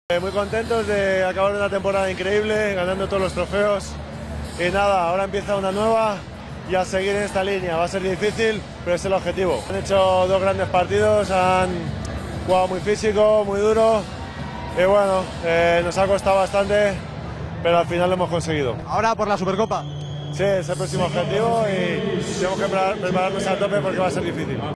Muy contentos de acabar una temporada increíble, ganando todos los trofeos. Y nada, ahora empieza una nueva y a seguir en esta línea. Va a ser difícil, pero es el objetivo. Han hecho dos grandes partidos, han jugado muy físico, muy duro. Y bueno, nos ha costado bastante, pero al final lo hemos conseguido. Ahora por la Supercopa. Sí, es el próximo objetivo y tenemos que prepararnos a tope porque va a ser difícil.